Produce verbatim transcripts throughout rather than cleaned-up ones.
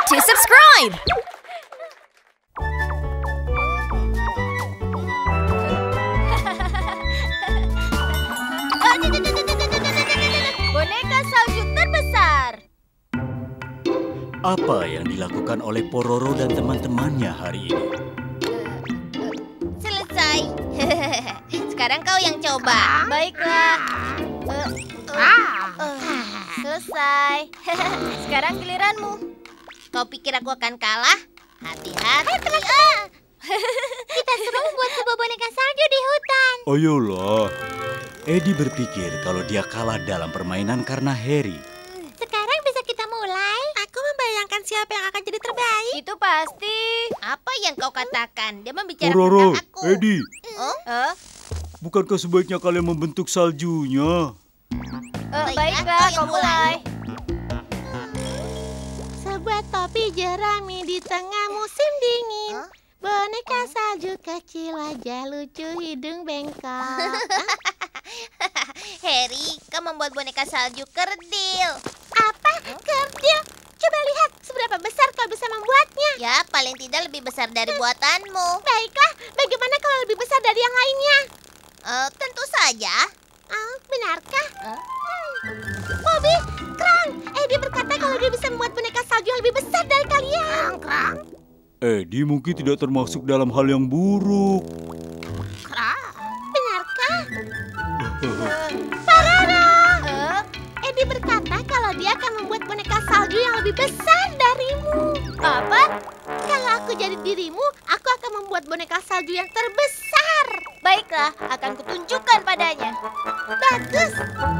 to subscribe! Boneka salju terbesar. Apa yang dilakukan oleh Pororo dan teman-temannya hari ini? Selesai. Sekarang kau yang coba. Baiklah. Uh, uh, uh, selesai. Sekarang giliranmu. Kau pikir aku akan kalah? Hati-hati. Kita suruh membuat sebuah boneka salju di hutan. Ayolah. Eddie berpikir kalau dia kalah dalam permainan karena Harry. Sekarang bisa kita mulai? Aku membayangkan siapa yang akan jadi terbaik. Itu pasti. Apa yang kau katakan? Dia membicarakan Pororo, tentang aku. Eddie, Oh? Uh, bukankah sebaiknya kalian membentuk saljunya? uh, baiklah, kau mulai. Sebuah topi jerami di tengah musim dingin. Huh? Boneka salju kecil, wajah lucu, hidung bengkok. Harry, kau membuat boneka salju kerdil. Apa? Kerdil? Coba lihat seberapa besar kau bisa membuatnya. Ya, paling tidak lebih besar dari buatanmu. Baiklah, bagaimana kalau lebih besar dari yang lainnya? Uh, tentu saja. Oh, benarkah? Uh? Hmm. Bobby, Krang, Eddie berkata kalau dia bisa membuat boneka salju yang lebih besar dari kalian. Krang, Krang. Eddie mungkin tidak termasuk dalam hal yang buruk. Krang, benarkah? Parara! Uh, Eddie berkata kalau dia akan membuat boneka salju yang lebih besar darimu. Apa? Kalau aku jadi dirimu, aku akan membuat boneka salju yang terbesar. Baiklah, akan kutunjukkan padanya. Bagus.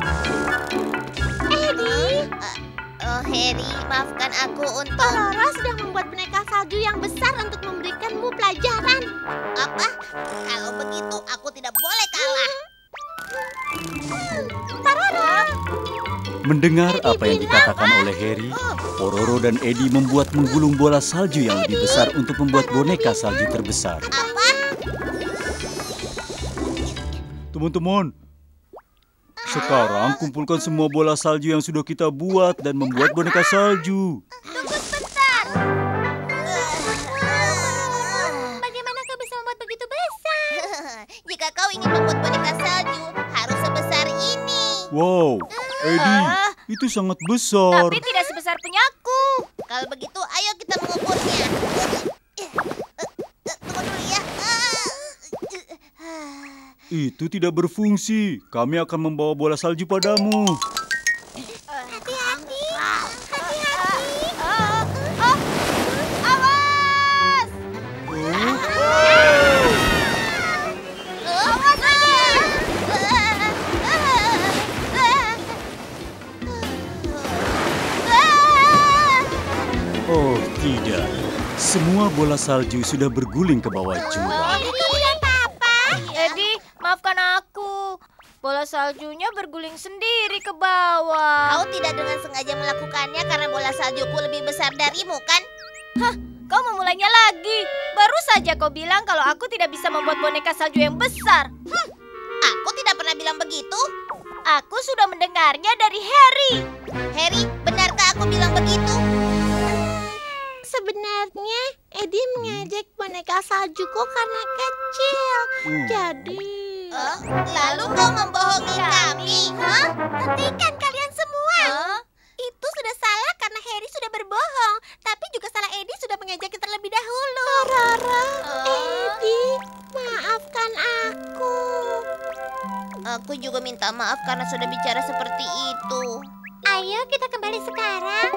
Eddie. Uh, oh, Harry, maafkan aku untuk... Pororo sedang membuat boneka salju yang besar untuk memberikanmu pelajaran. Apa? Kalau begitu, aku tidak boleh kalah. Pororo. Mendengar apa yang dikatakan oleh Harry, Pororo dan Eddie membuat menggulung bola salju yang lebih besar untuk membuat boneka salju terbesar. Apa? Teman-teman, sekarang kumpulkan semua bola salju yang sudah kita buat dan membuat boneka salju. Tunggu sebentar. Bagaimana kau bisa membuat begitu besar? Jika kau ingin membuat boneka salju, harus sebesar ini. Wow, Eddie, Ah. itu sangat besar. Tapi tidak sebesar punyaku. Kalau begitu, ayo kita mengukurnya. Tunggu dulu ya. Itu tidak berfungsi. Kami akan membawa bola salju padamu. Hati-hati. Hati-hati. Oh, oh. Awas. Oh tidak, semua bola salju sudah berguling ke bawah jurang. Eddie, maafkan aku. Bola saljunya berguling sendiri ke bawah. Kau tidak dengan sengaja melakukannya karena bola saljuku lebih besar darimu, kan? Hah, kau memulainya lagi. Baru saja kau bilang kalau aku tidak bisa membuat boneka salju yang besar. Hm, aku tidak pernah bilang begitu. Aku sudah mendengarnya dari Harry. Harry, benarkah aku bilang begitu? Sebenarnya Eddie mengejek boneka saljuku karena kecil. Hmm. Jadi... Uh, lalu kau membohongi kami? Hah? Hentikan kalian semua. Huh? Itu sudah salah karena Harry sudah berbohong. Tapi juga salah Eddie sudah mengejeknya terlebih dahulu. Rara, uh. Eddie, maafkan aku. Aku juga minta maaf karena sudah bicara seperti itu. Ayo kita kembali sekarang.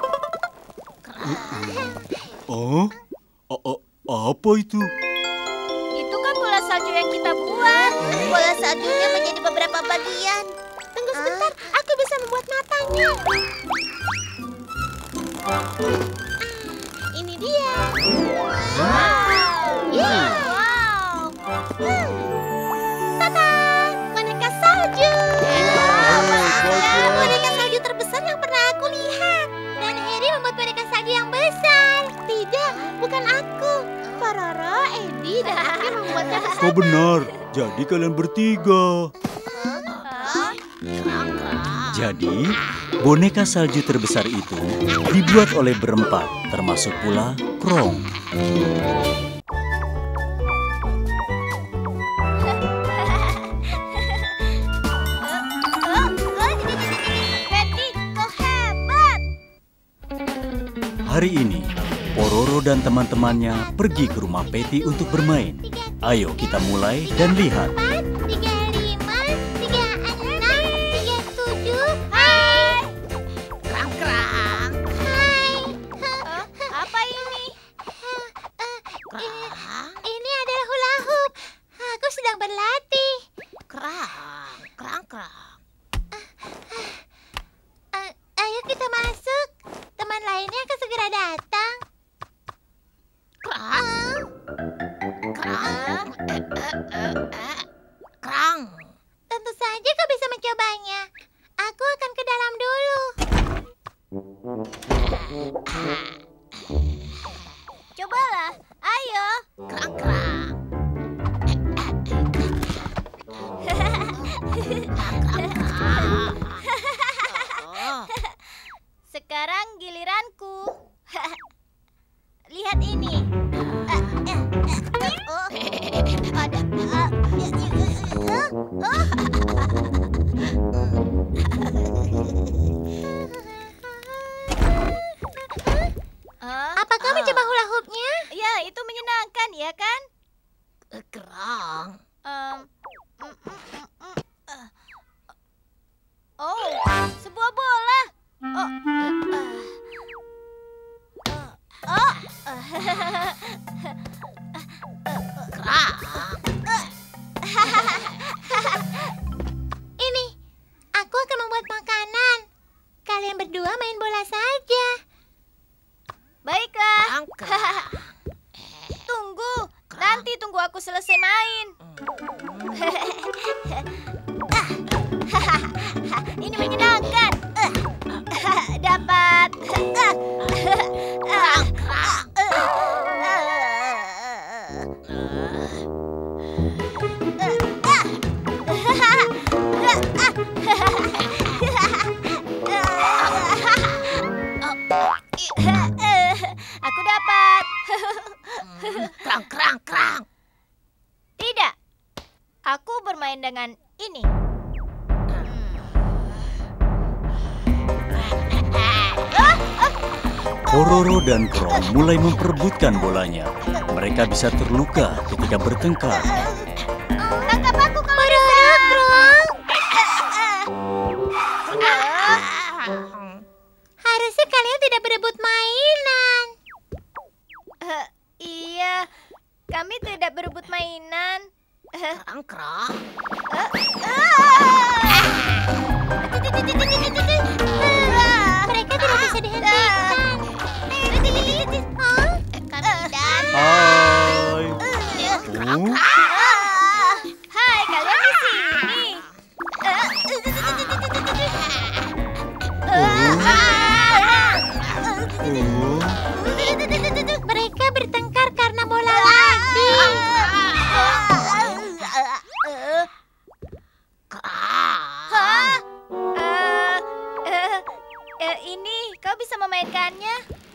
Oh, A- a- apa itu? Itu kan bola salju yang kita buat. Bola saljunya menjadi beberapa bagian. Tunggu sebentar, aku bisa membuat matanya. Ah, ini dia. Wow. Yeah. Wow. Hmm. Tada, boneka salju. Boneka salju terbesar yang pernah aku lihat. Dan Harry membuat boneka salju yang besar. Tidak, bukan aku. Pororo, Eddie, dan aku yang membuatnya besar. Kau benar, jadi kalian bertiga. Jadi, boneka salju terbesar itu dibuat oleh berempat, termasuk pula Krong. Patty, kau hebat. Hari ini, Pororo dan teman-temannya pergi ke rumah Patty untuk bermain. Ayo kita mulai dan lihat. Tiga, lima, tiga, enam, tiga, tujuh. Hai. Krang-krang. Hai. Apa ini? Krang. Ini adalah hula hoop. Aku sedang berlatih. Krang, krang-krang. Ayo kita masuk. Teman lainnya akan segera datang. Krang. Krang. Krang. Tentu saja kau bisa mencobanya. Aku akan ke dalam dulu. Cobalah, ayo. Krang, krang. Sekarang giliranku. Lihat ini. Ada. Apakah mencoba hula hoopnya? Ya, itu menyenangkan, ya kan? Kerang. Um, mm, mm, mm, mm. Oh, sebuah bola. Oh, uh, uh, oh, kerang. Ini, aku akan membuat makanan. Kalian berdua main bola saja. Baiklah. Tunggu, nanti tunggu aku selesai main. Ini menyenangkan. Dapat. Aku dapat. Krang, krang, krang. Tidak. Aku bermain dengan ini. Pororo dan Krong mulai memperebutkan bolanya. Mereka bisa terluka ketika bertengkar. Tangkap aku kalau bisa. Harusnya kalian tidak berebut mainan. Uh, iya, kami tidak berebut mainan. Krang, krang. Mereka tidak bisa dihentikan. Hai. Oh. Hai, kalian di sini. Mereka bertengkar karena bola lagi. Hah? Uh, uh, uh, ini, kau bisa memainkannya?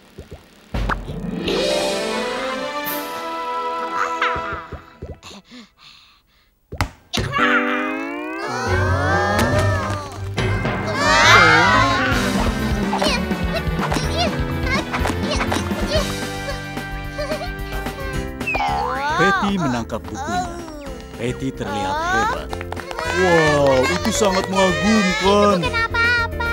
Patty menangkap bukunya. Patty terlihat hebat. Wow, itu sangat mengagumkan. Bukan apa-apa.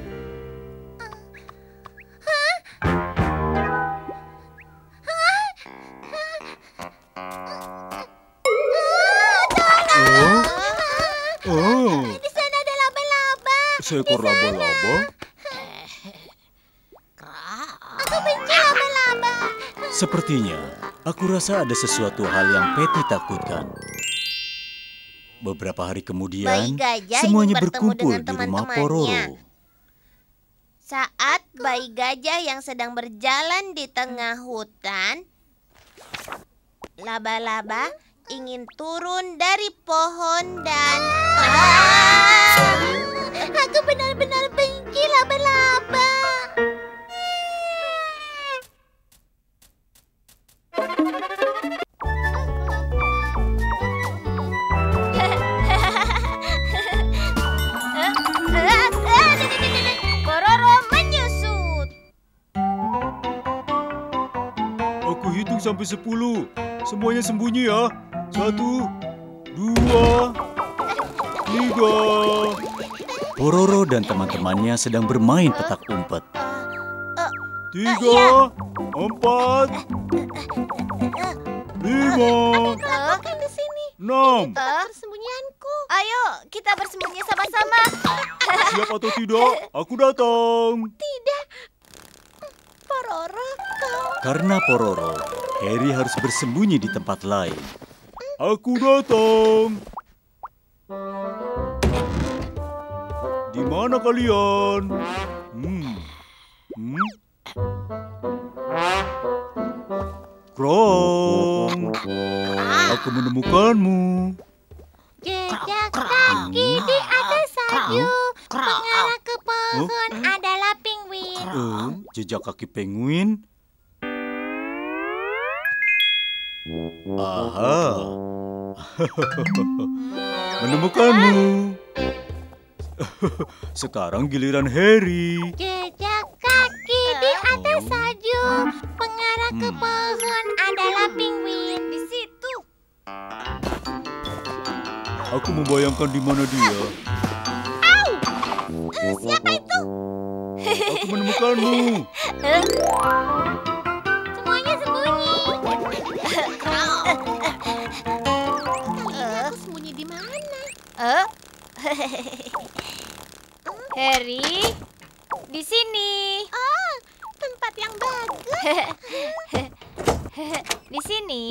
Oh, oh, Di sana ada laba-laba. seekor laba-laba. Aku benci laba-laba. Sepertinya, aku rasa ada sesuatu hal yang Patty takutkan. Beberapa hari kemudian, Bayi gajah semuanya ingin bertemu berkumpul dengan di rumah teman-temannya. Pororo. Saat bayi gajah yang sedang berjalan di tengah hutan, laba-laba ingin turun dari pohon dan... Ah! Aku benar-benar sampai sepuluh. Semuanya sembunyi ya. Satu, dua, tiga. Pororo dan teman-temannya sedang bermain petak umpet. Tiga, empat, lima, Lakukan di sini. enam. Persembunyianku. Ayo, kita bersembunyi sama-sama. Siap atau tidak? Aku datang. Tidak. Pororo, kau. Karena Pororo, Harry harus bersembunyi di tempat lain. Aku datang. Di mana kalian? Hmm. Hmm. Krong. Aku menemukanmu. Jejak kaki di atas salju. Mengarah ke pohon adalah penguin. Eh, jejak kaki penguin. Aha. Menemukanmu. Sekarang giliran Harry. Jejak kaki di atas salju. Mengarah ke pohon adalah penguin. Di situ. Aku membayangkan di mana dia. Au! Uh, siapa itu? Aku menemukanmu. Semuanya sembunyi. Aku sembunyi di mana? Uh? Harry, di sini. Oh, tempat yang bagus. Di sini.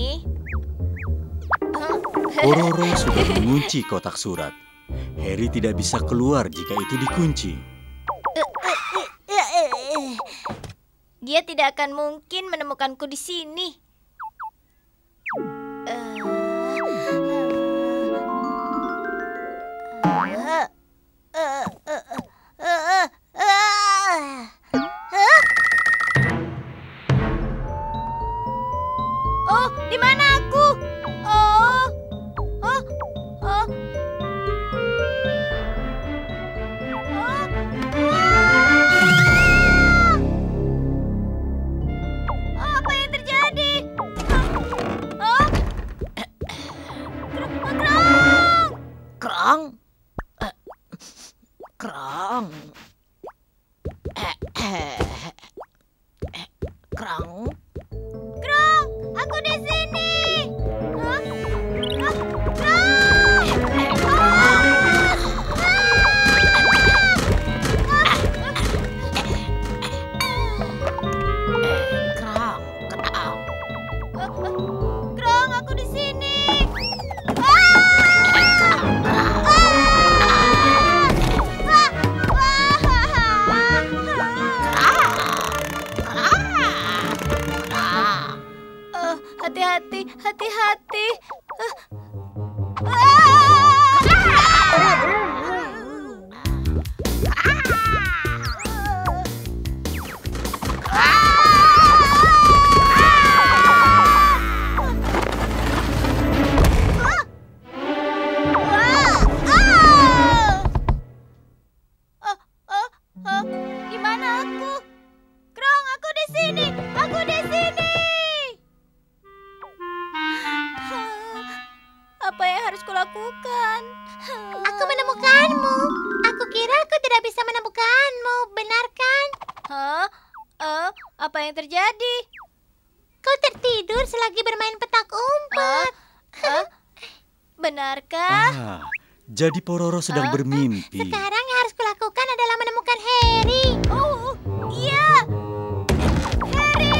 Pororo sudah mengunci kotak surat. Harry tidak bisa keluar jika itu dikunci. Dia tidak akan mungkin menemukanku di sini. Oh, di mana aku? Oh, oh, oh. Apa yang terjadi? Oh, Krong. Krong. Krong. Krong, aku di sini. Hah? Hah? Krong. Krong. Krong, aku di sini. Hati-hati, hati-hati. Di mana aku? Krong, aku di sini. Aku di sini. Apa yang harus kulakukan? Aku menemukanmu. Aku kira aku tidak bisa menemukanmu. Benarkan? Hah? Uh, apa yang terjadi? Kau tertidur selagi bermain petak umpet. Uh, uh, benarkah? Ah, jadi Pororo sedang Hah? bermimpi. Sekarang yang harus kulakukan adalah menemukan Harry. Oh, iya. Harry!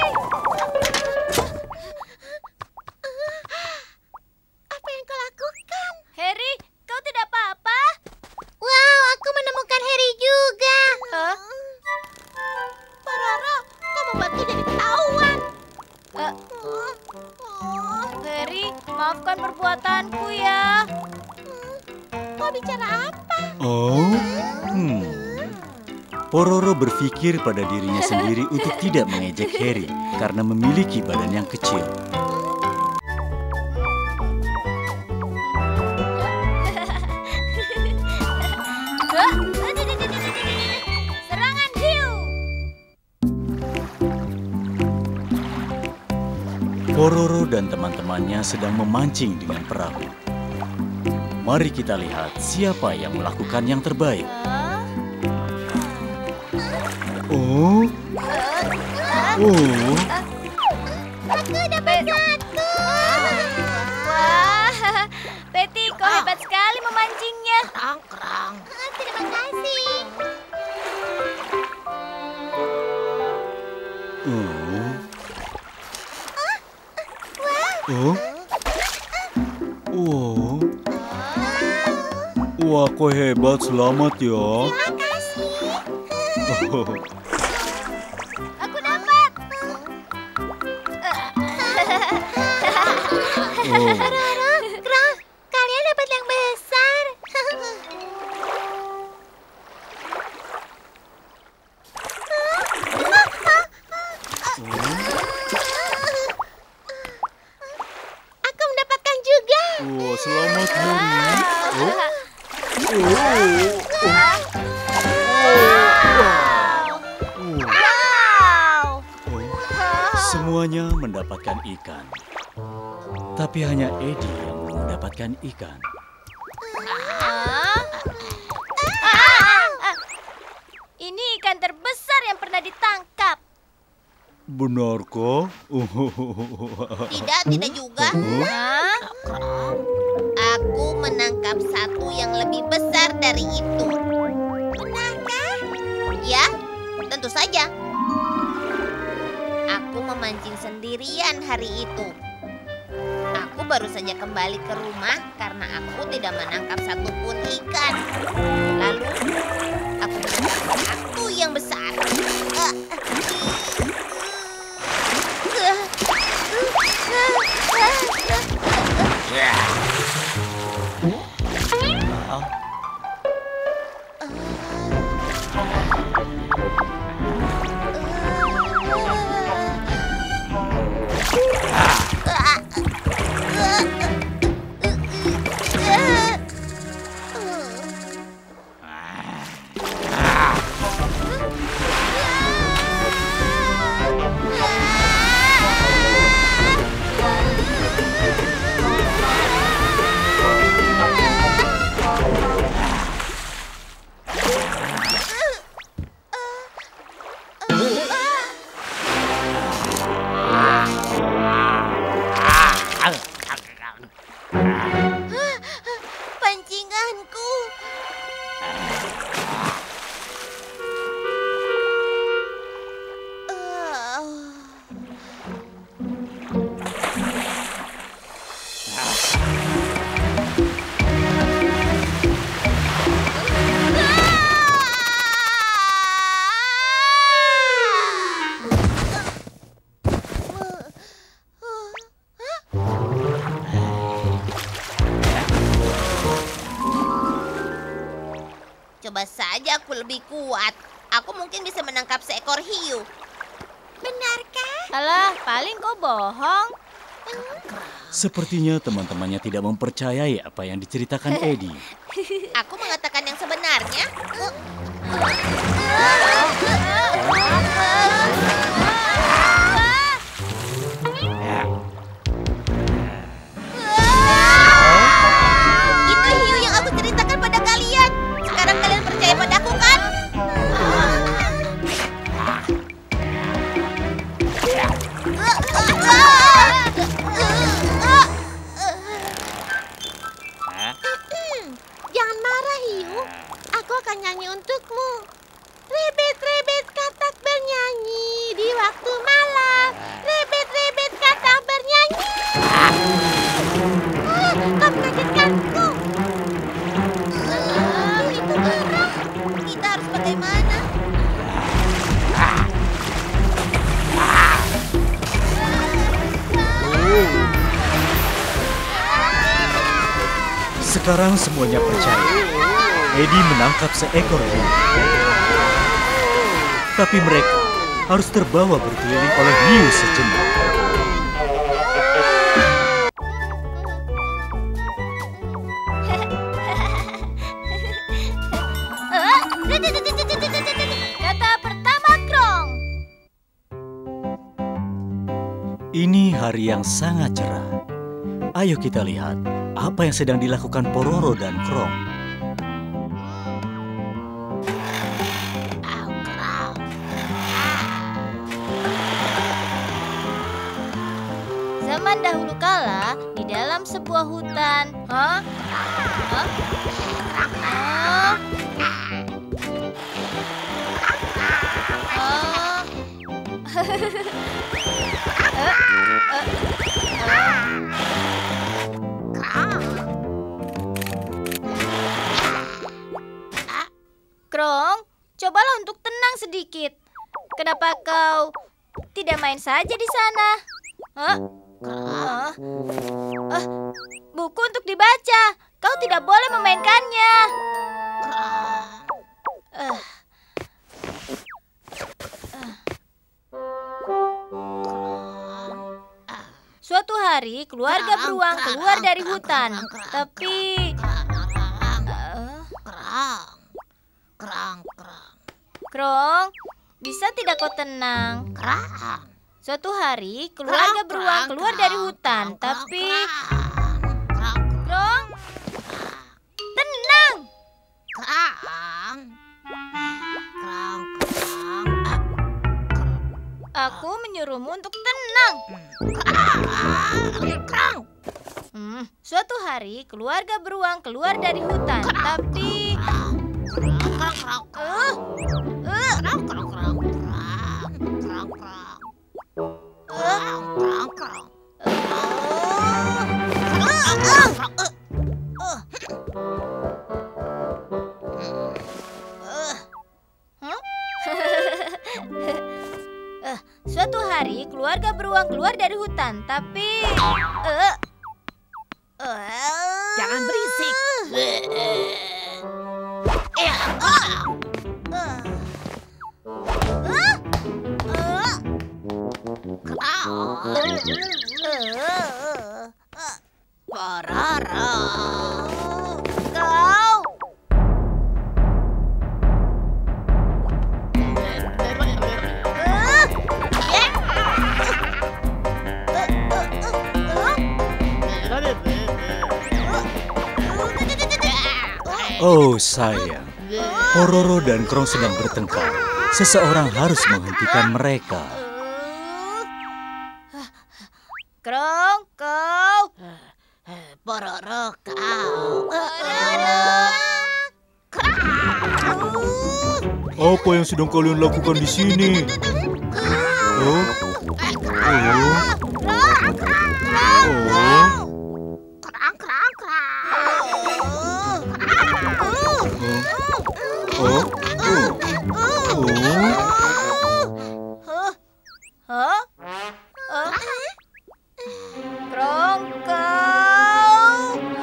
Apa yang kau lakukan? Harry, kau tidak apa-apa? Wow, aku menemukan Harry juga. Hah? Pororo, kau membuatku jadi ketahuan. Uh, oh, Harry, maafkan perbuatanku ya. Kau bicara apa? Oh, hmm. Pororo berpikir pada dirinya sendiri untuk tidak mengejek Harry karena memiliki badan yang kecil. Serangan hiu. dan teman-temannya sedang memancing dengan perahu. Mari kita lihat siapa yang melakukan yang terbaik. Oh, oh, Aku dapat satu. Wah, Betty, kau hebat sekali memancingnya. Kerang, kerang. Ah, terima kasih. oh, oh, oh. Wah, kau hebat, selamat ya. Terima kasih. Oh. Aku dapat. Oh. Roro, Krong, kalian dapat yang besar. Aku mendapatkan juga. Wah, selamat Harry. Oh. Oh. Oh. Wow. Oh. Semuanya mendapatkan ikan. Tapi hanya Eddie yang mendapatkan ikan. Ah. Ah. Ini ikan terbesar yang pernah ditangkap. Benarkah? Tidak, tidak juga. Hah? Aku menangkap satu yang lebih besar dari itu. Benarkah? Ya, tentu saja. Aku memancing sendirian hari itu. Aku baru saja kembali ke rumah karena aku tidak menangkap satupun ikan. Lalu, aku menangkap satu yang besar. Pancinganku. Coba saja aku lebih kuat. Aku mungkin bisa menangkap seekor hiu. Benarkah? Alah, paling kau bohong. Sepertinya teman-temannya tidak mempercayai apa yang diceritakan Eddie. Aku mengatakan yang sebenarnya. Itu hiu yang aku ceritakan pada kalian. Sekarang kalian percaya padaku kan? Jangan marah, hiu. Aku akan nyanyi untukmu. Rebet-rebet katak bernyanyi di waktu malam. Rebet-rebet katak bernyanyi. Ah, kau mengagetkanku. Ah, itu gerah. Kita harus bagaimana? Sekarang semuanya percaya. Eddie menangkap seekor hiu. Tapi mereka harus terbawa berkeliling oleh hiu sejenak. Kata pertama, Krong. Ini hari yang sangat cerah. Ayo kita lihat apa yang sedang dilakukan Pororo dan Krong. Zaman dahulu kala, di dalam sebuah hutan. Hah? Hah? Hah? Hah? Eh, eh, eh. Krong, cobalah untuk tenang sedikit. Kenapa kau tidak main saja di sana? Hah? Hah? Ah, buku untuk dibaca. Kau tidak boleh memainkannya. Ah. Suatu hari, keluarga beruang keluar dari hutan. Tapi... Uh, Krong, bisa tidak kau tenang? Suatu hari, keluarga beruang keluar dari hutan. Tapi... Krong, tenang! Aku menyuruhmu untuk tenang. Hmm, suatu hari keluarga beruang keluar dari hutan, tapi uh, uh, suatu hari keluarga beruang keluar dari hutan, tapi uh, uh, Jangan berisik. Pororo, kau Oh sayang, Pororo dan Krong sedang bertengkar. Seseorang harus menghentikan mereka. Krong, kau Pororo, kau. Apa yang sedang kalian lakukan di sini? Oh, oh, oh, oh, oh. Hah? Hah? Krong, kau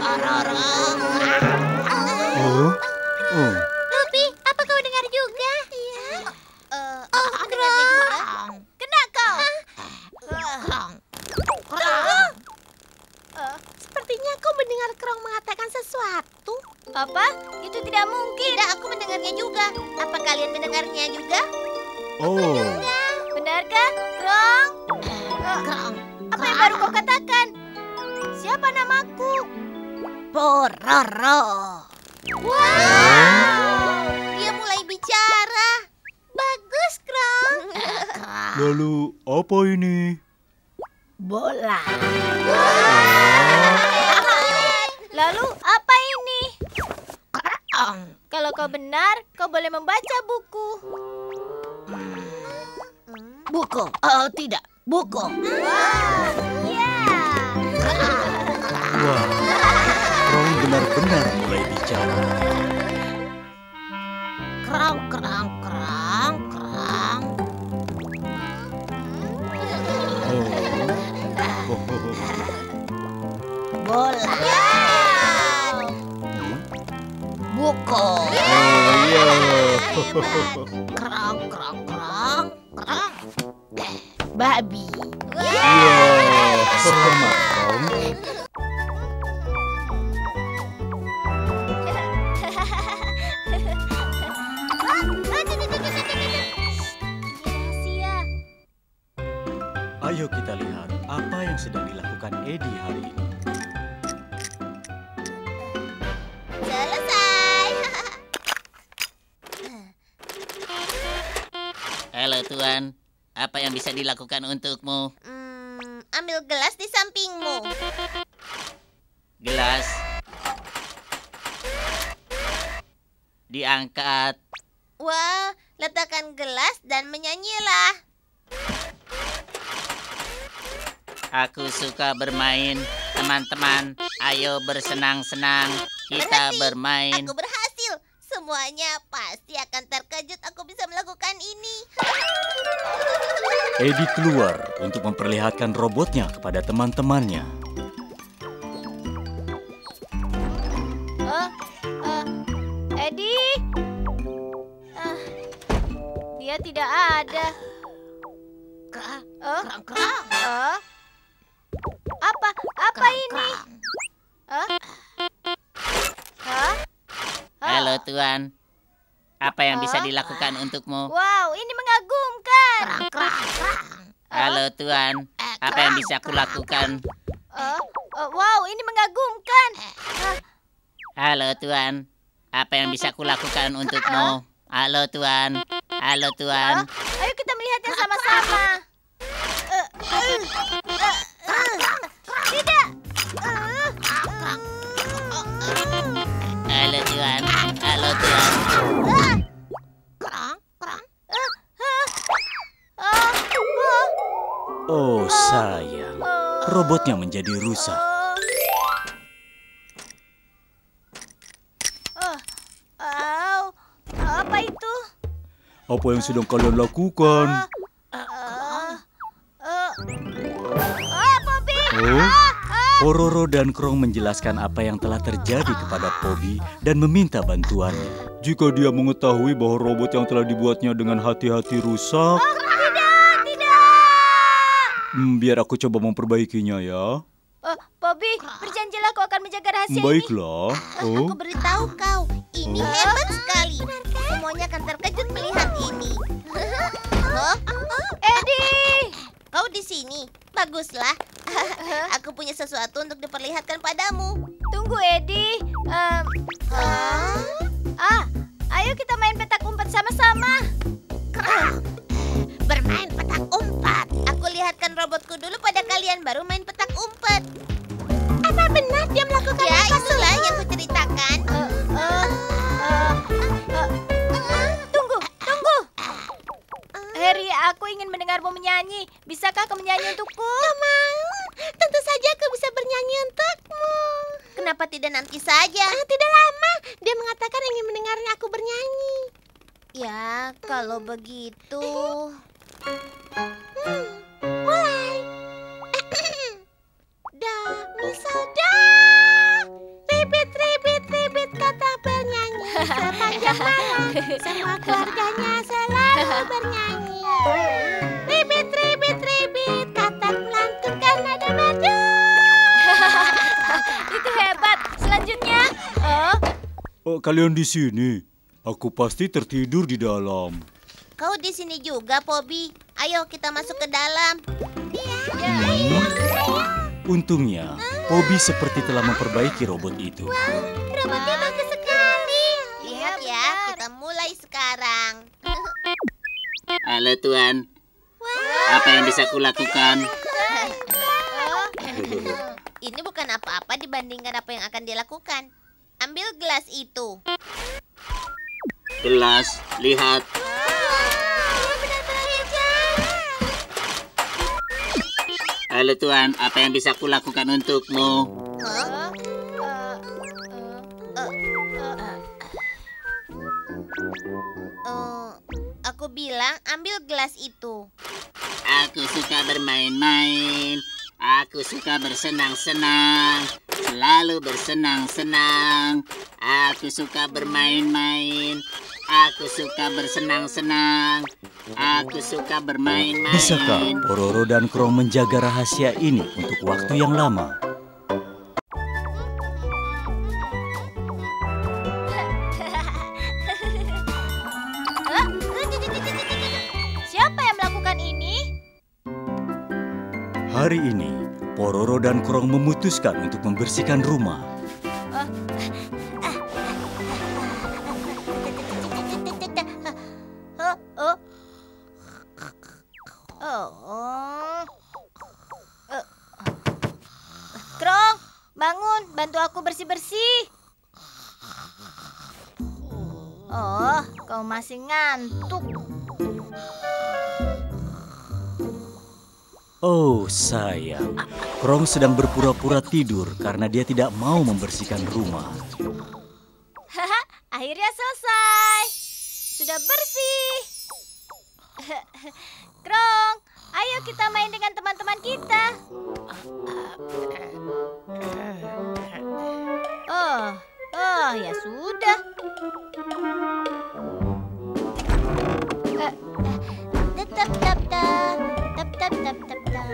Oh, oh. Lupi, apa kau dengar juga? Iya. Uh, oh, aku dengarnya juga. Kena kau. Krong. Krong. Uh, Sepertinya kau mendengar Krong mengatakan sesuatu. apa? Itu tidak mungkin. Tidak, aku mendengarnya juga. Apa kalian mendengarnya juga? Oh, Benarkah, Krong? Uh, Krong. apa yang baru kau katakan? Siapa namaku? Pororo. Wow! Dia mulai bicara. Bagus, Krong. lalu apa ini? Bola. Lalu apa ini? Krong. Kalau kau benar, kau boleh membaca buku. Buku. Oh, tidak. Buku. Wah, ya. Wah, Krong benar-benar mulai bicara. Krong, krong, krong, krong. Oh, oh, oh, oh. Bola. Buku. Oh, iya. Krong, krong, krong, krong. Babi. Iya, selamat, Krong. Rahasia. Ayo kita lihat apa yang yang sedang dilakukan Eddie hari ini. Selesai. Halo Tuan, apa yang bisa dilakukan untukmu? Hmm, ambil gelas di sampingmu. Gelas. Diangkat. Wah, letakkan gelas dan menyanyilah. Aku suka bermain. Teman-teman, ayo bersenang-senang. Kita Berhenti. bermain. Aku berhasil. Semuanya pasti akan terkejut aku bisa melakukan ini. Eddie keluar untuk memperlihatkan robotnya kepada teman-temannya. Oh, uh, Eddie? Ah, dia tidak ada. Kerang, Oh, kerang, kerang. oh. Apa? Apa Kerang, ini? kerang. Hah? Hah? Halo Tuan, apa yang bisa Hah? dilakukan untukmu? Wow, ini mengagumkan. Kerang, kerang, kerang. Halo Tuan, Eh, apa yang kerang, bisa aku kerang, lakukan? Oh, oh, wow, ini mengagumkan. Hah? Halo Tuan, apa yang bisa aku lakukan untukmu? Halo Tuan, halo Tuan. Oh, ayo kita melihatnya sama-sama. Eh, eh, eh, eh, Tidak. Eh, Halo Tuan, halo Tuan. Kerang, kerang. eh, eh. Oh, oh, Oh sayang, oh, robotnya menjadi rusak. oh. Oh, apa itu? Apa yang sedang kalian lakukan? Ah, ah, ah, Bobby. Oh, Pororo dan Krong menjelaskan apa yang telah terjadi kepada Pobi dan meminta bantuannya. Jika dia mengetahui bahwa robot yang telah dibuatnya dengan hati-hati rusak, Tidak, tidak. hmm, biar aku coba memperbaikinya ya. Oh, Bobby, berjanjilah kau akan menjaga rahasia ini. Baiklah. Oh, Aku beritahu kau, ini hebat sekali. Semuanya akan terkejut melihat ini. Oh, Eddie, kau di sini. Baguslah. Aku punya sesuatu untuk diperlihatkan padamu. Tunggu, Eddie. Um, uh, ah, ayo kita main petak umpet sama-sama. Bermain petak umpet. Aku lihatkan robotku dulu pada kalian baru main petak umpet. Apa benar dia melakukan ya, itulah yang kuceritakan. Uh, uh, uh, uh, uh, tunggu, tunggu. Harry, aku ingin mendengarmu menyanyi. Bisakah kau menyanyi untukku? Mau. Tentu saja aku bisa bernyanyi untukmu. Kenapa tidak nanti saja? Ah, tidak lama. Dia mengatakan ingin mendengar aku bernyanyi. Ya, kalau begitu. Hmm, mulai. Da, mi, sol, da. Ribit, ribit, ribit kata bernyanyi sepanjang malam. Semua keluarganya selalu bernyanyi. Ribit, ribit, ribit kata melantunkan nada merdu. Itu hebat. Selanjutnya, oh, oh, kalian di sini. Aku pasti tertidur di dalam. kau di sini juga, Pobi. Ayo kita masuk ke dalam. Iya. Hmm. Untungnya, Pobi seperti telah memperbaiki robot itu. Robotnya bagus sekali. Lihat ya, kita mulai sekarang. Halo Tuan, apa yang bisa kulakukan? Ini bukan apa-apa dibandingkan apa yang akan dia lakukan. Ambil gelas itu. Gelas, lihat. Halo Tuan, apa yang bisa kulakukan untukmu? Hah? Eh, aku bilang ambil gelas itu. Aku suka bermain-main. Aku suka bersenang-senang. Selalu bersenang-senang. Aku suka bermain-main. Aku suka bersenang-senang. Aku suka bermain-main. Bisakah Pororo dan Krong menjaga rahasia ini untuk waktu yang lama? Siapa yang melakukan ini? Hari ini, Pororo dan Krong memutuskan untuk membersihkan rumah. Krong, bangun, bantu aku bersih-bersih. Oh, kau masih ngantuk. Oh sayang, Krong sedang berpura-pura tidur karena dia tidak mau membersihkan rumah. Haha, akhirnya selesai. Sudah bersih. Krong, ayo kita main dengan teman-teman kita. Oh, oh ya sudah. Tap tap tap tap tap tap tap tap.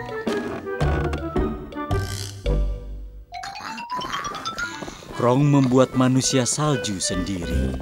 Krong membuat manusia salju sendiri.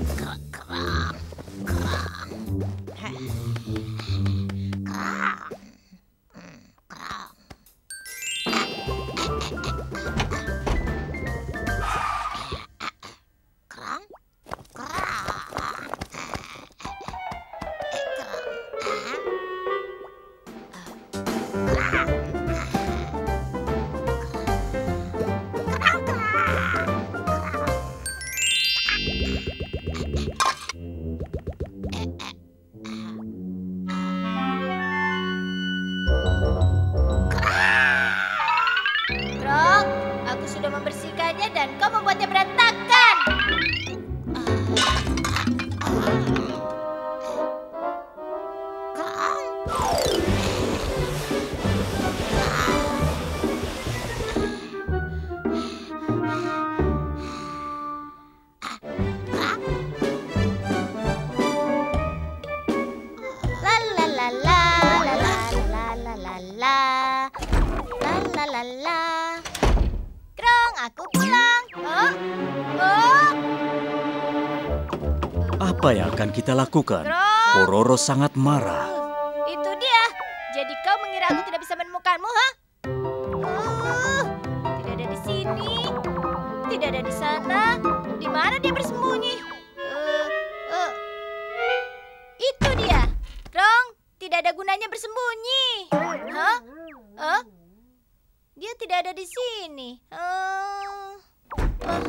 Krong, aku sudah membersihkannya dan kau membuatnya berantakan. La la la la la la la la la la la la la. Krong, aku pulang. Oh, oh. Apa yang akan kita lakukan? Krong. Pororo sangat marah. Itu dia. Jadi kau mengira aku tidak bisa menemukanmu, ha? Uh, tidak ada di sini. Tidak ada di sana. Di mana dia bersembunyi? Uh, uh. Itu dia. Krong, tidak ada gunanya bersembunyi. Hah? Hah? Dia tidak ada di sini. Uh, uh.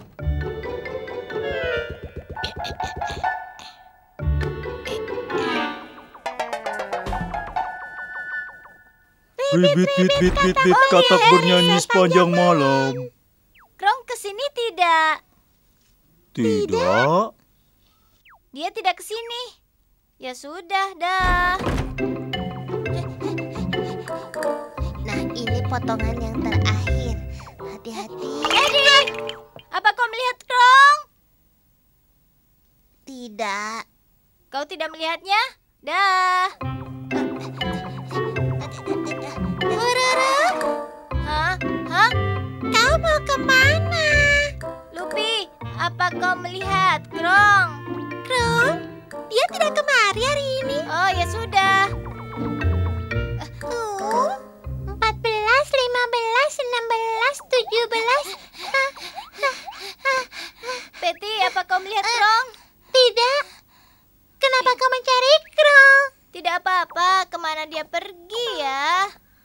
Bit bit bit bit bit bit katak bernyanyi sepanjang malam. Krong kesini tidak? Tidak. Dia tidak kesini. Ya sudah, dah. Nah, ini potongan yang terakhir. Hati-hati. Eddie, apa kau melihat Krong? Tidak. Kau tidak melihatnya? Dah. Pororo, Hah? Hah? kau mau kemana? Lupi, apa kau melihat Krong? Krong, dia tidak kemari hari ini. Oh, ya sudah. Oh, empat belas, lima belas, enam belas, tujuh belas. Betty, apa kau melihat Krong? Tidak. Kenapa kau mencari Krong? Tidak apa-apa, kemana dia pergi ya?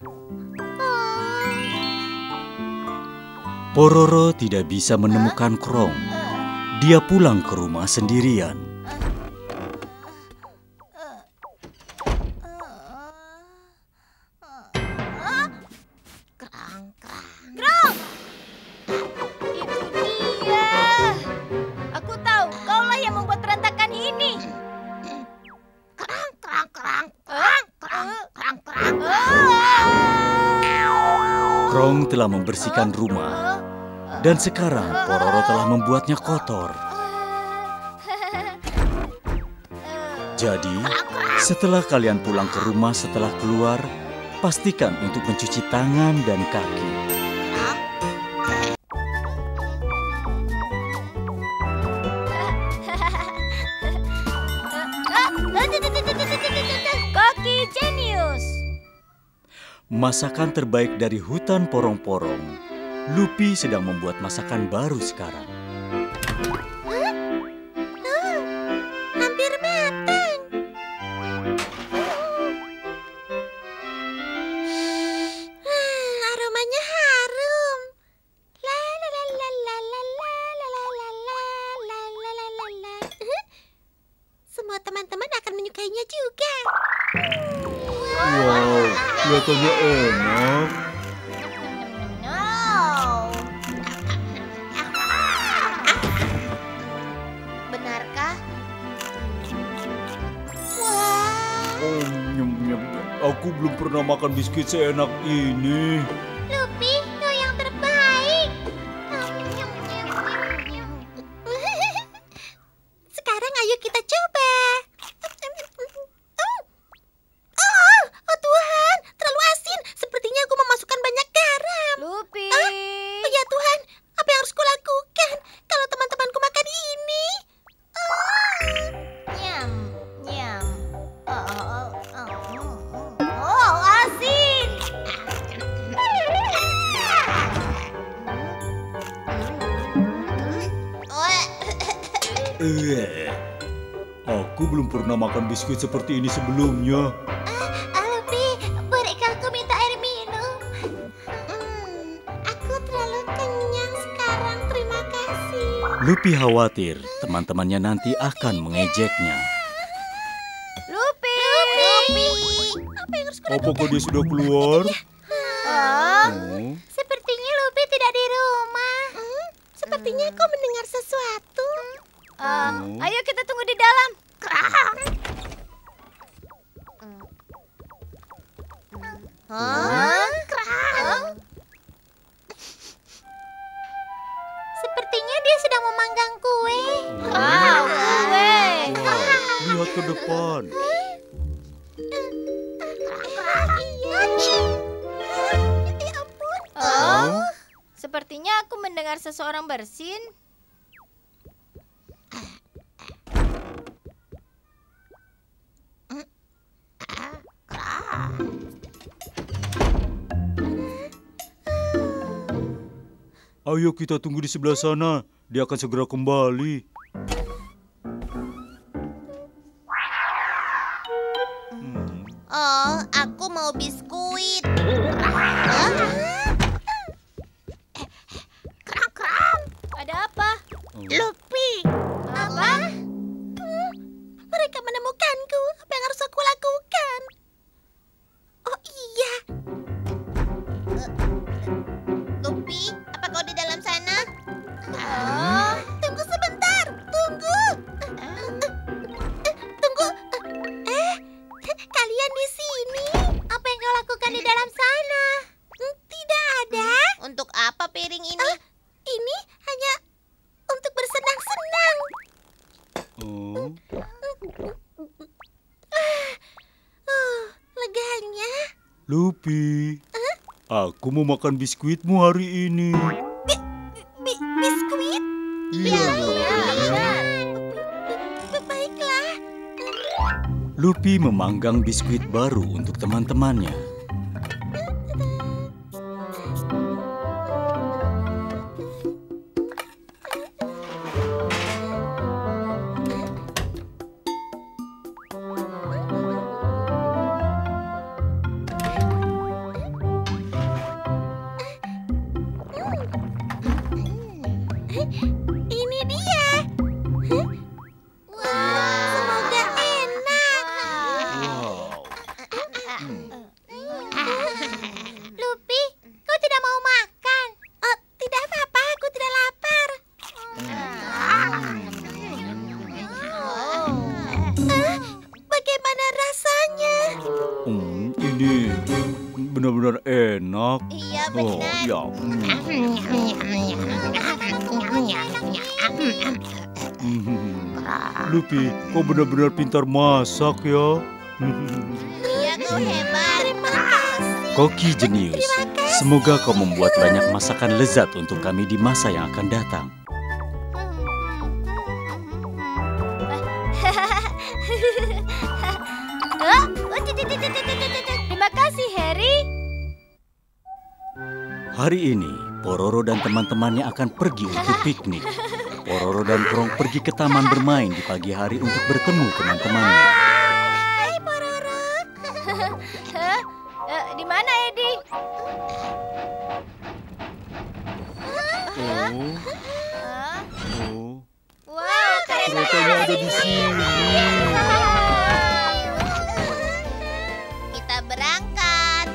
Pororo tidak bisa menemukan Krong. Dia pulang ke rumah sendirian. Krong, Krong. Krong! Itu dia. Aku tahu, kaulah yang membuat berantakan ini. Krong, Krong, Krong. Hah? Krong, Krong, Krong. Krong telah membersihkan rumah. Dan sekarang Pororo telah membuatnya kotor. Jadi, setelah kalian pulang ke rumah setelah keluar, pastikan untuk mencuci tangan dan kaki. Koki jenius. masakan terbaik dari hutan porong-porong. Lupi sedang membuat masakan baru sekarang. Hampir matang. Ah, aromanya harum. La la la la la la la la la la la la la la la. Semua teman-teman akan menyukainya juga. Wow, kelihatannya enak. No. Benarkah? Wah, Oh, nyem, nyem. Aku belum pernah makan biskuit seenak ini. Lupi, kau yang terbaik. Sekarang ayo kita coba. Oh, oh Tuhan, terlalu asin. Sepertinya aku memasukkan banyak garam. Lupi. Oh ya Tuhan, apa yang harus kulakukan kalau teman-temanku makan ini? Oh. Nyam, nyam. Oh, oh, oh, oh, oh, asin. Eh, aku belum pernah makan biskuit seperti ini sebelumnya. Lupi, bolehkah aku minta air minum? Hmm, aku terlalu kenyang sekarang, terima kasih. Lupi khawatir teman-temannya nanti akan mengejeknya. Lupi. Lupi, apa yang harus kulakukan? Apakah dia sudah keluar? Oh, Oh. Sepertinya Lupi tidak di rumah. Hmm, sepertinya kau mendengar sesuatu. eh, Oh. ayo kita tunggu di dalam. Hah? Krang. Sepertinya dia sedang memanggang kue. Wow, kue. Wow, lihat ke depan. Iya. Ya ampun. Oh, sepertinya aku mendengar seseorang bersin. Ayo kita tunggu di sebelah sana. Dia akan segera kembali. Hmm. Oh, aku mau biskuit. Hah? Krang, krang. Ada apa? Lupi. Apa? Hmm, mereka menemukanku. Apa yang harus aku lakukan? Oh iya. Lupi, apa kau di dalam sana? Oh, Tunggu sebentar. Tunggu. Tunggu. Eh, kalian di sini. Apa yang kau lakukan di dalam sana? Tidak ada. Untuk apa piring ini? Ini hanya untuk bersenang-senang. Oh. Oh, leganya. Lupi, aku mau makan biskuitmu hari ini. Bi- biskuit? Iya. B- Baiklah. Lupi memanggang biskuit baru untuk teman-temannya. Ini dia. Wah, semoga enak. Wow. Lupi, kau tidak mau makan? Oh, tidak apa-apa, aku tidak lapar. Ah, bagaimana rasanya? Hmm, ini benar-benar enak. Iya, Oh, ya. Hmm. Lupi, kau benar-benar pintar masak ya. Iya, kau hebat. Terima kasih. Koki jenius. Semoga kau membuat banyak masakan lezat untuk kami di masa yang akan datang. Oh, oh, tut, tut, tut, tut, tut, tut. Terima kasih, Harry. Hari ini, Pororo dan teman-temannya akan pergi untuk piknik. Pororo dan Krong pergi ke taman bermain di pagi hari untuk bertemu teman-temannya. Hai Pororo. Hah? Eh, di mana Edi? Oh, Hah? oh. Wow, keren Keretanya ada di sini. Kita berangkat.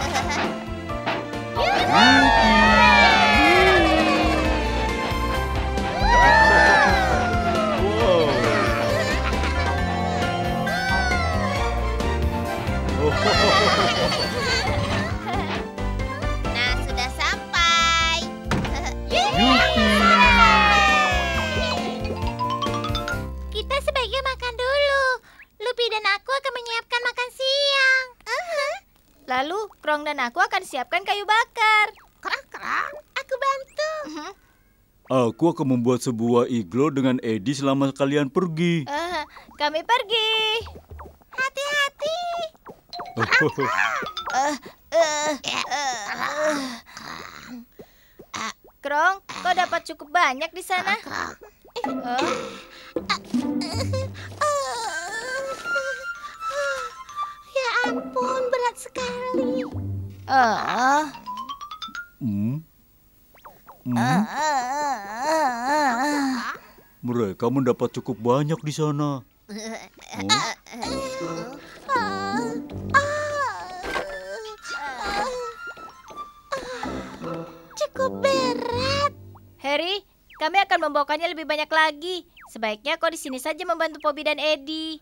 Nah, sudah sampai. Kita sebaiknya makan dulu. Lupi dan aku akan menyiapkan makan siang. Lalu, Krong dan aku akan siapkan kayu bakar. Kerang-kerang, aku bantu. Aku akan membuat sebuah iglo dengan Edi selama kalian pergi. Eh, kami pergi. Hati-hati. Krong, kau dapat cukup banyak di sana. Oh, Ya ampun, berat sekali. oh. Hmm? Hmm? Mereka mendapat cukup banyak di sana. Cukup berat. Harry, kami akan membawakannya lebih banyak lagi. Sebaiknya kau di sini saja membantu Pobi dan Edi.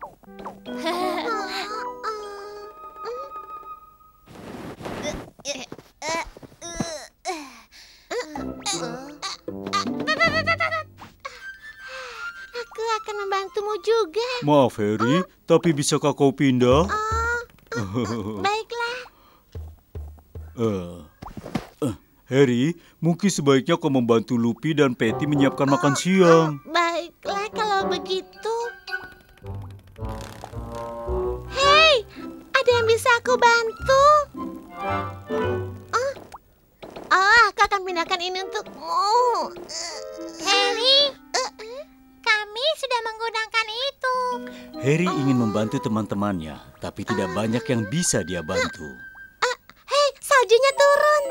Aku akan membantumu juga. Maaf, Harry, tapi bisakah kau pindah? Baiklah. Eh, eh, Harry, mungkin sebaiknya kau membantu Lupi dan Patty menyiapkan makan siang. Baiklah kalau begitu. Hei, ada yang bisa aku bantu? Oh, oh aku akan pindahkan ini untukmu. Harry, kami sudah menggunakan itu. Harry ingin membantu teman-temannya, tapi tidak banyak yang bisa dia bantu. Uh, hei, saljunya turun.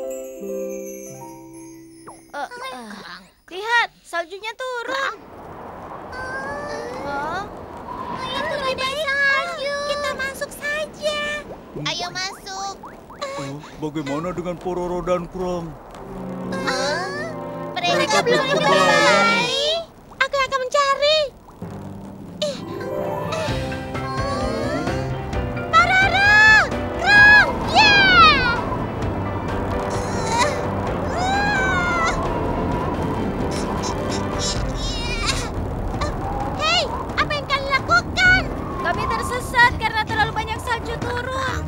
Eh, eh, lihat, saljunya turun. Oh, Itu ada salju. Kita masuk saja. Ayo masuk. Oh, bagaimana dengan Pororo dan Krong? Mereka belum kembali. Aku akan mencari. Ih. Pororo! Krong! Ya! Hei, apa yang kalian lakukan? kami tersesat karena terlalu banyak salju turun.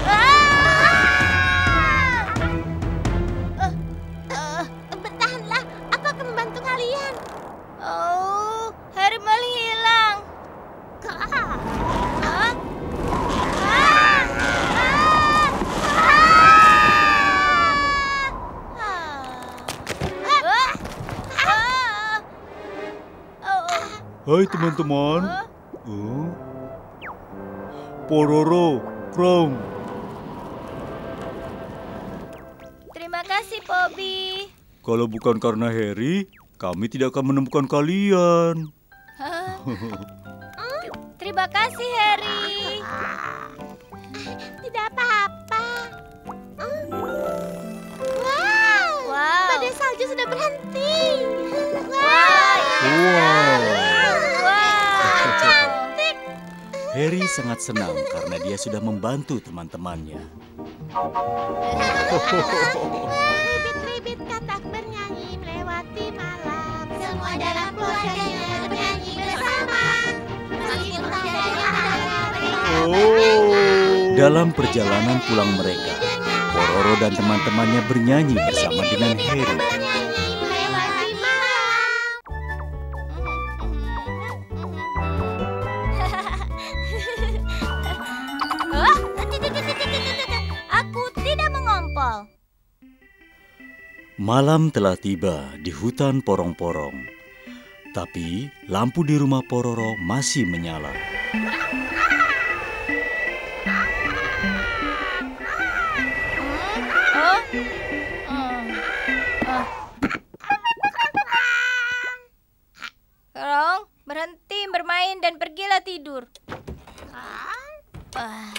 Eh, eh, bertahanlah, aku akan membantu kalian. Oh, Harry menghilang. Hah? Ah! Ah! Ah! Ah! Oh, oh. Hai teman-teman. Hah? Oh. Pororo, Krong. Terima kasih, Pobi. Kalau bukan karena Harry, kami tidak akan menemukan kalian. Hah? Terima kasih, Harry. Tidak apa-apa. Wow, Wow. badai salju sudah berhenti. Wow. Wow. Wow. Cantik. Harry sangat senang karena dia sudah membantu teman-temannya. Ribit-ribit katak bernyanyi melewati malam. Semua dalam keluarganya bernyanyi bersama. Meskipun tak ada yang Dalam perjalanan pulang mereka, Pororo dan teman-temannya bernyanyi bersama dengan Harry. bernyanyi melewati malam. Hah? Aku tidak mengompol. Malam telah tiba di hutan porong-porong, tapi lampu di rumah Pororo masih menyala. Oh? Oh. Oh. Krong, berhenti bermain dan pergilah tidur. Ah.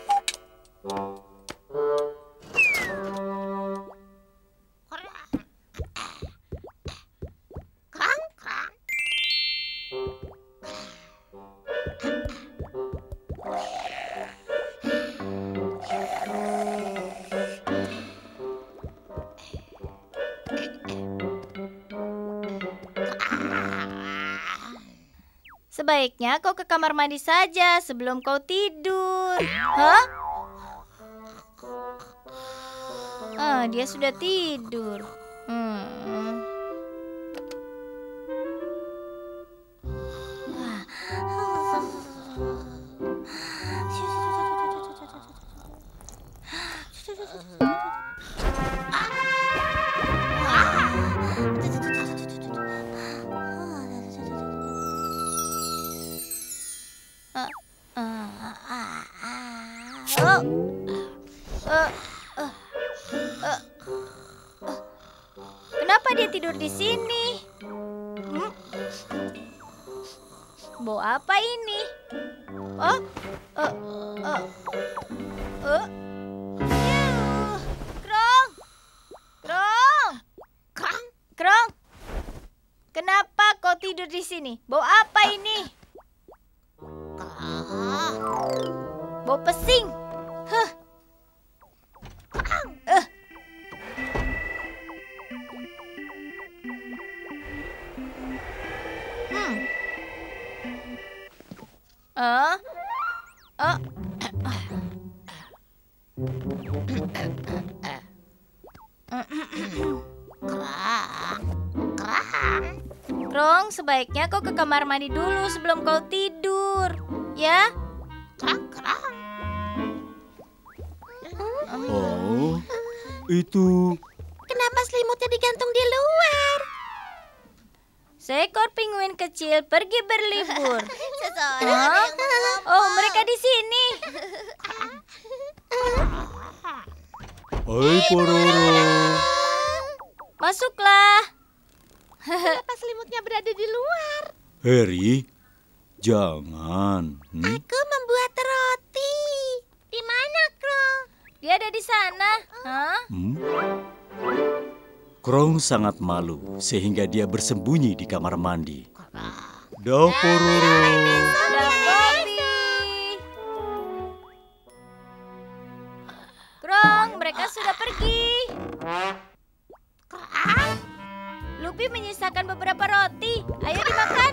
Sebaiknya kau ke kamar mandi saja sebelum kau tidur. Hah? Ah, dia sudah tidur. Hmm. Kenapa dia tidur di sini? Hmm? Bau apa ini? Oh, oh, oh, oh. Yuh. Krong, Krong, Krong, Krong. Kenapa kau tidur di sini? Bau apa ini? Bau pesing. Huh. Uh. Hmm. Uh. Uh. Krong, sebaiknya kau ke kamar mandi dulu sebelum kau tidur, ya? Oh, itu. Kenapa selimutnya digantung di luar? Seekor penguin kecil pergi berlibur. Seseorang Hah? ada yang mengomong. Oh, mereka di sini. Hai Pororo. Masuklah. Kenapa selimutnya berada di luar? Harry, jangan. Hmm? Aku membuat roti. Di mana, Krong? Dia ada di sana. Hah? Hmm? Krong sangat malu sehingga dia bersembunyi di kamar mandi. Dah Pororo. Dah Bobby. Krong, mereka sudah pergi. Lupi menyisakan beberapa roti. Ayo dimakan.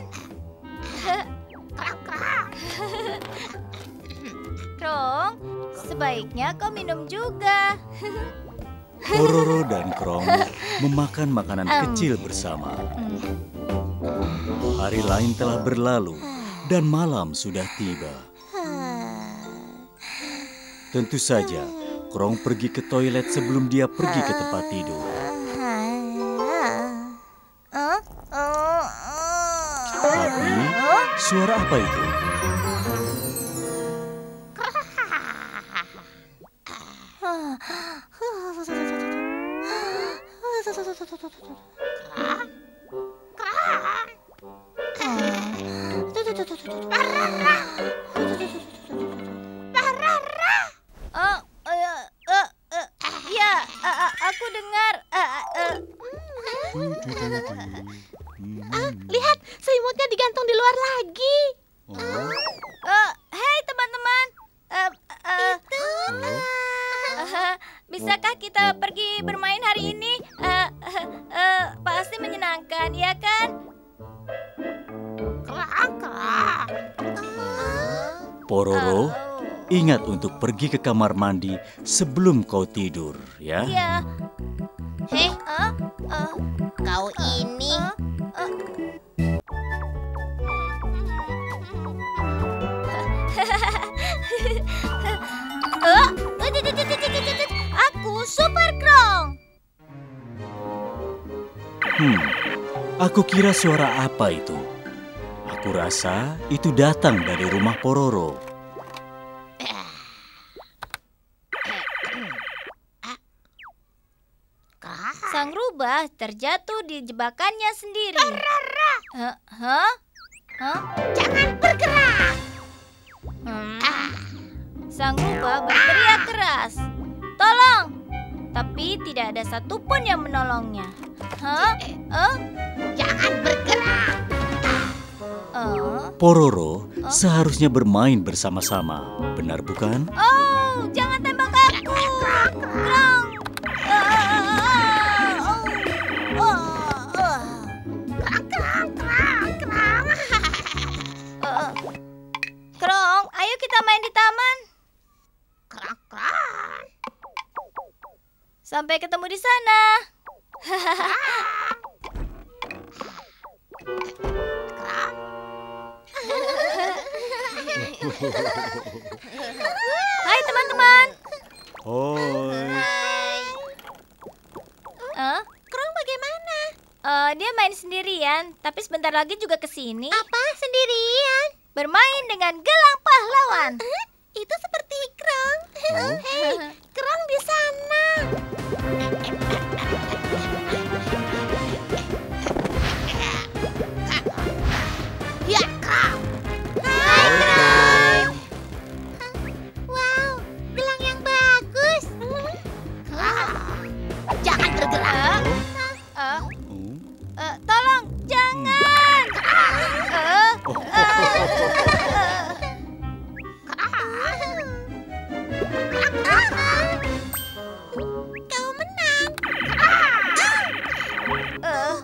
Krong, sebaiknya kau minum juga. Pororo dan Krong memakan makanan kecil bersama. Hari lain telah berlalu dan malam sudah tiba. Tentu saja, Krong pergi ke toilet sebelum dia pergi ke tempat tidur. Tapi, suara apa itu? Oh, uh, uh, uh, ya, uh, uh, aku dengar. Uh, uh. Ah, lihat, selimutnya digantung di luar lagi. Oh, Uh, Hei teman-teman, uh, uh, Itu. uh, bisakah kita pergi bermain hari ini? Uh, uh, uh, pasti menyenangkan, ya kan? Pororo, Oh. ingat untuk pergi ke kamar mandi sebelum kau tidur, ya. Iya. Hei, Uh, uh, kau ini. Uh, uh, tut, tut, tut, tut, tut, tut. Aku Super Krong. Hmm, aku kira suara apa itu? Aku rasa itu datang dari rumah Pororo. Sang rubah terjatuh di jebakannya sendiri. Hah? Hah? Hah? Jangan bergerak. Hmm. Sang rubah berteriak keras. Tolong! Tapi tidak ada satupun yang menolongnya. Hah? Eh? Jangan bergerak. Eh? Pororo seharusnya bermain bersama-sama, benar bukan? Oh, jangan tembak aku! Krong! Krong, ayo kita main di taman. Sampai ketemu di sana. Hai teman-teman. Hai. Eh? Krong bagaimana? Eh, dia main sendirian, tapi sebentar lagi juga ke sini. Apa sendirian? Bermain dengan gelang pahlawan. Eh, itu seperti Krong. Oh. Hei, Krong di sana. Ya, Krong. Hai, Krong. Wow, gelang yang bagus. Jangan bergerak. Eh, Oh. eh, tolong, jangan. Eh, Kau menang. eh.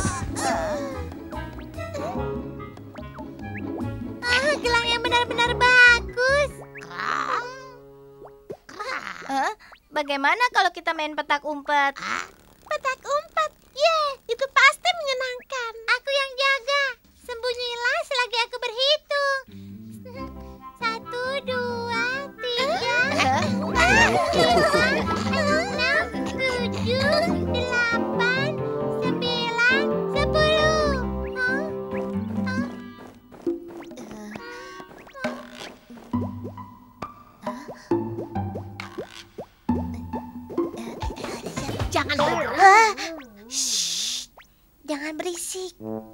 Ah, gelang yang benar-benar bagus. Eh, bagaimana kalau kita main petak umpet? Petak umpet. Ye, itu pasti menyenangkan. Aku yang jaga. Sembunyilah selagi aku berhitung. Satu, dua, tiga, empat, lima, enam, tujuh, delapan, sembilan, sepuluh. Hah? Hah? Jangan bergerak. Shh. Jangan berisik.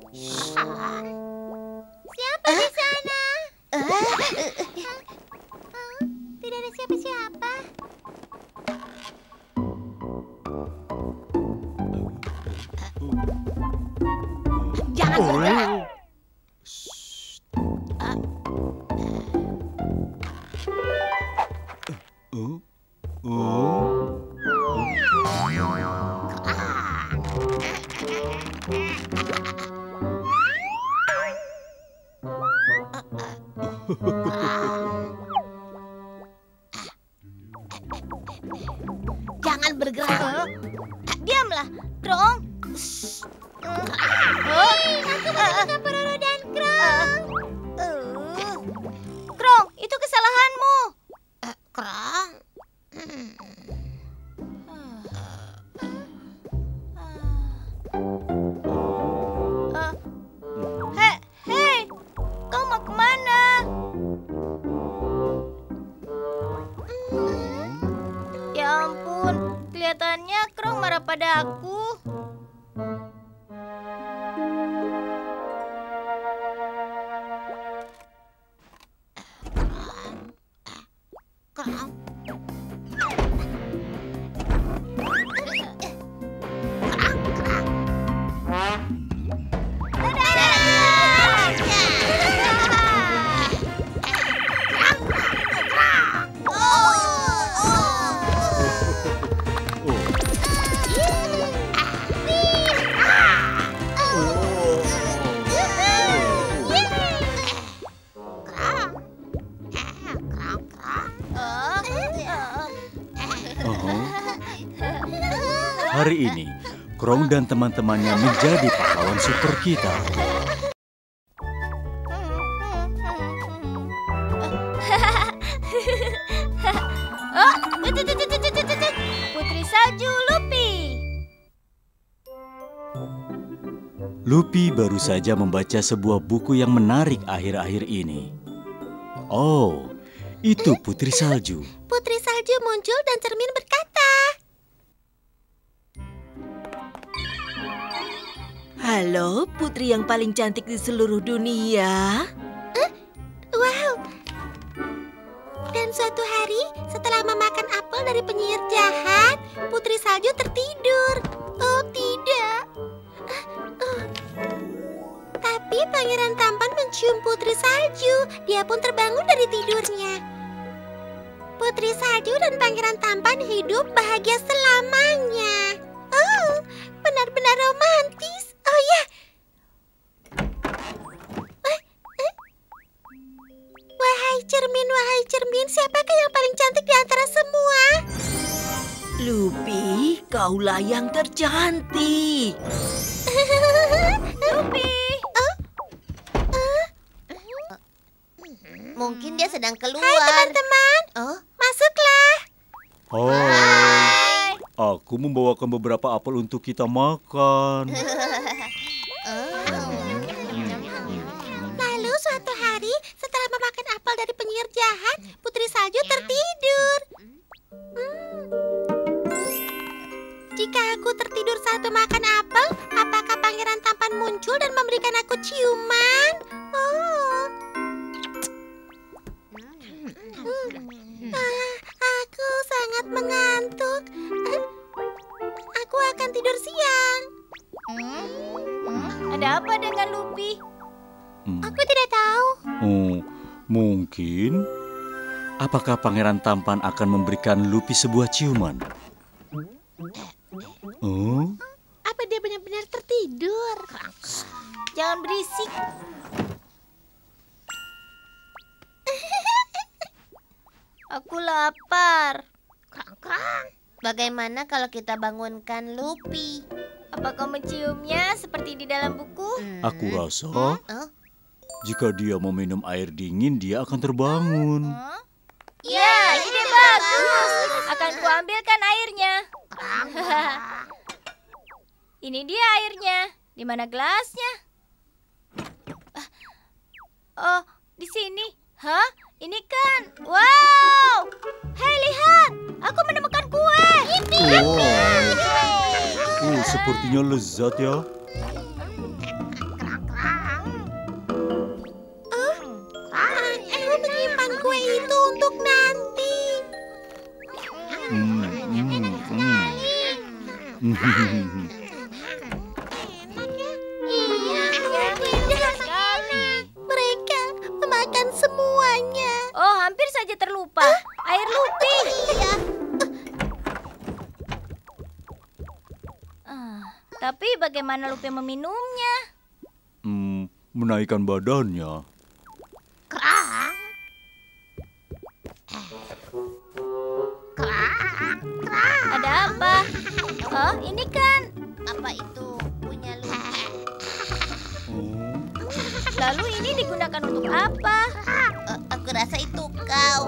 Siapa di sana? Hah? Tidak ada siapa-siapa. Jangan bergerak. Oh. Oh. Jangan bergerak. Diamlah, Krong. Hei, aku menemukan Pororo dan Krong. Eh, Krong, itu kesalahanmu. Krong. Eh, Hei, hei, kau mau kemana? Ya ampun, kelihatannya Krong marah pada aku. Krong. Hari ini, Krong dan teman-temannya menjadi pahlawan super kita. Oh, tut, tut, tut, tut, tut, tut. Putri Salju Luffy. Lupi baru saja membaca sebuah buku yang menarik akhir-akhir ini. Oh, itu Putri Salju. Putri Salju muncul dan cermin berkata, "Halo, putri yang paling cantik di seluruh dunia." wow. Dan suatu hari, setelah memakan apel dari penyihir jahat, Putri Salju tertidur. Oh tidak. Uh, uh. Tapi Pangeran Tampan mencium Putri Salju. Dia pun terbangun dari tidurnya. Putri Salju dan Pangeran Tampan hidup bahagia selamanya. Oh, benar-benar romantis. Oh ya. Eh, eh. Wahai cermin, wahai cermin, siapakah yang paling cantik di antara semua? Lupi, kaulah yang tercantik. Lupi. Mungkin dia sedang keluar. Hai teman-teman. Oh, masuklah. Hai. Aku membawakan beberapa apel untuk kita makan. Lalu suatu hari, setelah memakan apel dari penyihir jahat, Putri Salju tertidur. Hmm. Jika aku tertidur saat memakan apel, apakah Pangeran Tampan muncul dan memberikan aku ciuman? Oh. Ah, aku sangat mengantuk. Aku akan tidur siang. Ada apa dengan Lupi? Hmm. Aku tidak tahu. Oh, mungkin. Apakah Pangeran Tampan akan memberikan Lupi sebuah ciuman? Oh? Apa dia benar-benar tertidur? Jangan berisik. Aku lapar. Bagaimana kalau kita bangunkan Lupi? Apa kau menciumnya seperti di dalam buku? Aku rasa Oh? jika dia meminum air dingin, dia akan terbangun. Huh? Ya, ide bagus. Akan kuambilkan airnya. Ini dia airnya. Di mana gelasnya? Oh, di sini. Hah? Ini kan. Wow! Hei, lihat. Aku menemukan kue. Wow. Oh, sepertinya lezat ya. Aku menyimpan kue itu untuk nanti. Hmm, hmm, hmm. Iya, tidak. Mereka memakan semuanya. Oh, hampir saja terlupa. Air Lupi. Iya. Ah, tapi bagaimana Lupi meminumnya? Hmm, menaikkan badannya. Ada apa? Oh, ini kan. Apa itu punya Lupi? Oh. Lalu ini digunakan untuk apa? Eh, aku rasa itu kau.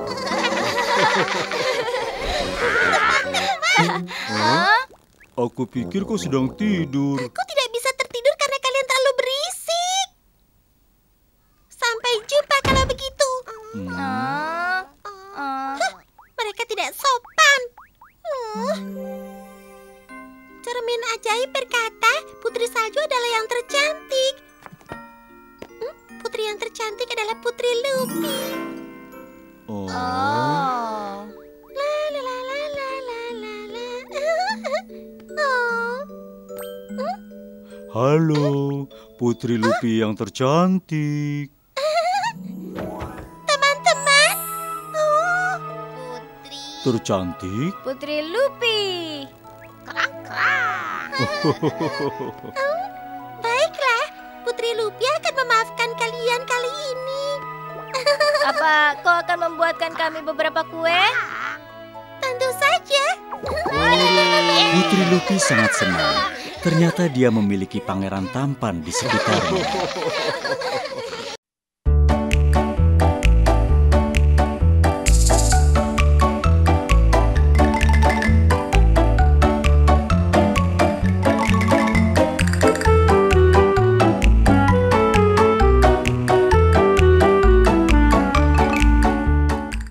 Oh? Aku pikir kau sedang tidur. Aku tidak bisa tertidur karena kalian terlalu berisik. Sampai jumpa kalau begitu. Hmm. Ah, ah. Hah, mereka tidak sopan. Uh. Cermin ajaib berkata, Putri Salju adalah yang tercantik. Hmm, putri yang tercantik adalah Putri Lupi. Oh. Oh. La la la la la la la la. Oh. Hmm? Halo, Putri Lupi yang tercantik. Teman-teman. Oh. Putri. Tercantik? Putri Lupi. Baiklah, Putri Lupi akan memaafkan kalian kali ini. Apa kau akan membuatkan kami beberapa kue? Tentu saja. Putri Lupi sangat senang. Ternyata dia memiliki pangeran tampan di sekitarnya.